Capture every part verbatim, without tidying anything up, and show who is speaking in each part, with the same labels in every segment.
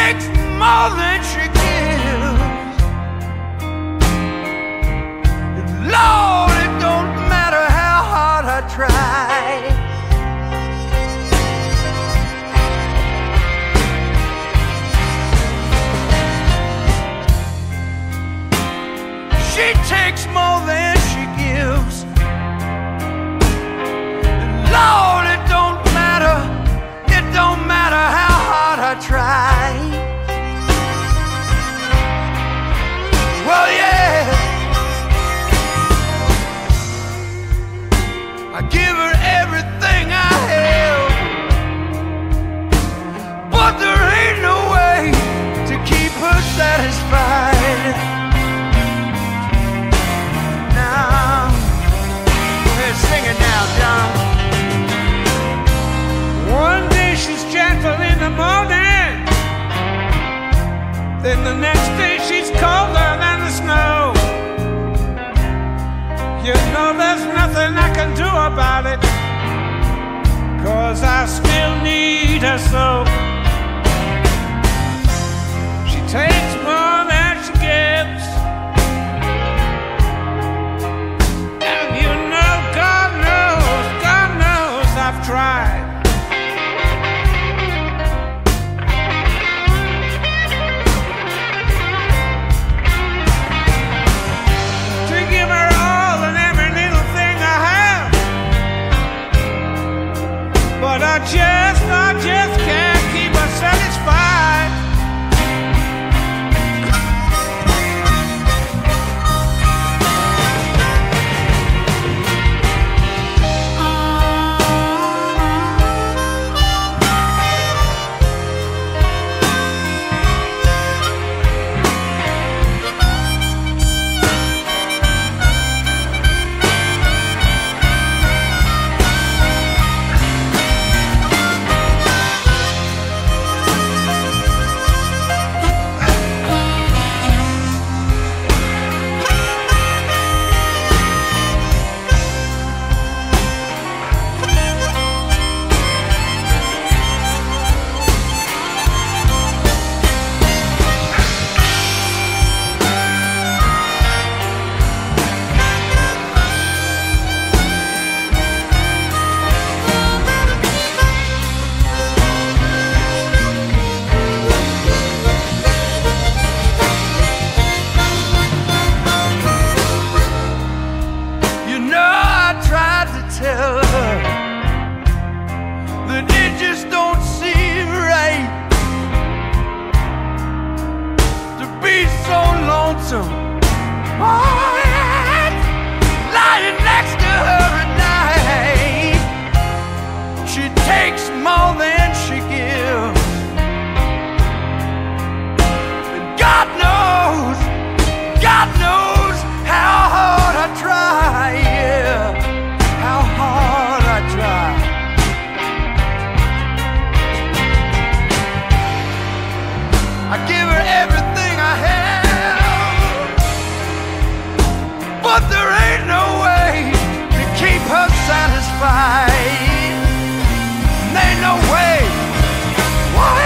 Speaker 1: takes more than she gives. And Lord, it don't matter how hard I try. She takes more than she gives. And Lord, it don't matter, it don't matter how hard I try. Well, yeah, I give her everything I have, but there ain't no way to keep her satisfied. Now, go ahead, sing it now, John.
Speaker 2: One day she's gentle in the morning, then the next day she's colder than the snow. You know there's nothing I can do about it, 'cause I still need her so. She takes more than she gives, and you know, God knows, God knows I've tried. But I just, I just can't keep her satisfied.
Speaker 1: Tell her that it just don't seem right to be so lonesome, oh, yeah, lying next to her at night. She takes more than she gives, and God knows, God knows how hard I try, yeah, how hard I try. I give her everything I have, but there ain't no way to keep her satisfied. There ain't no way. What?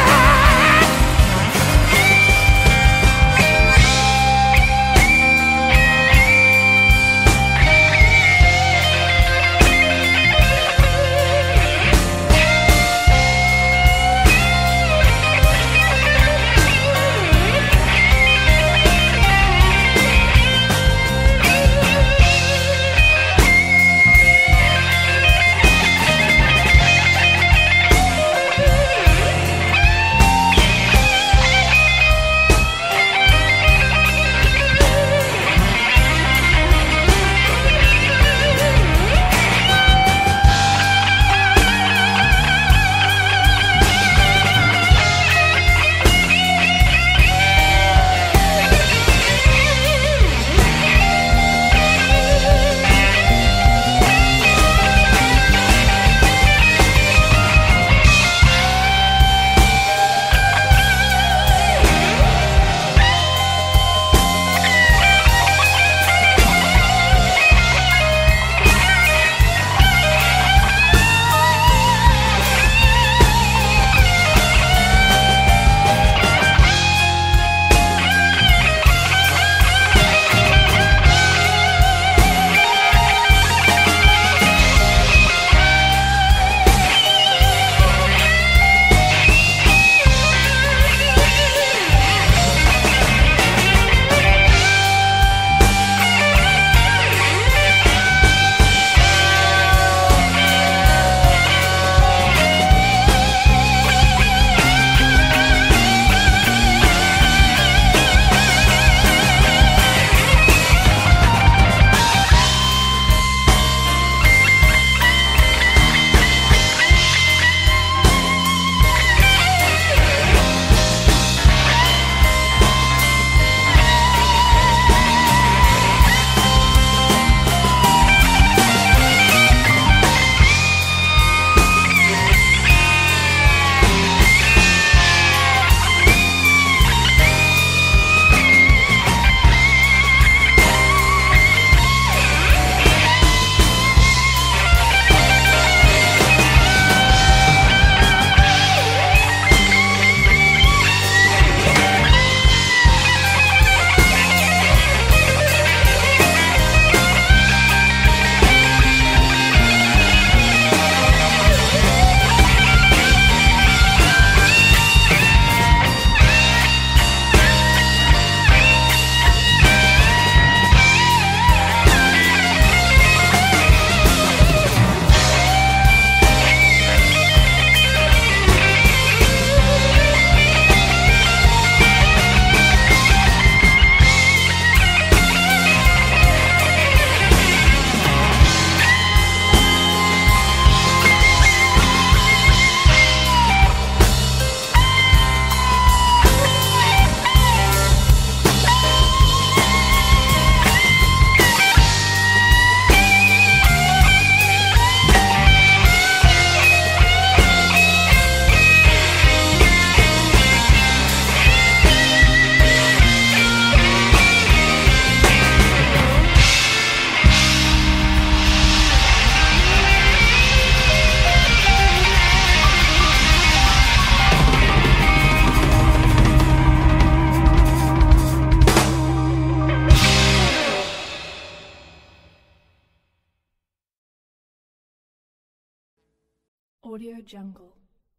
Speaker 3: Audio Jungle.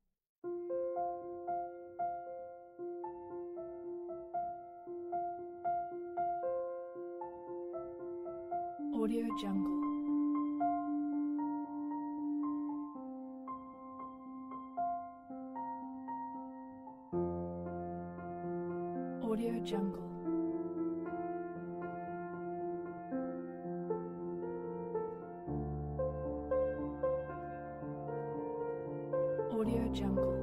Speaker 3: Audio Jungle. Audio Jungle. Audio Jungle.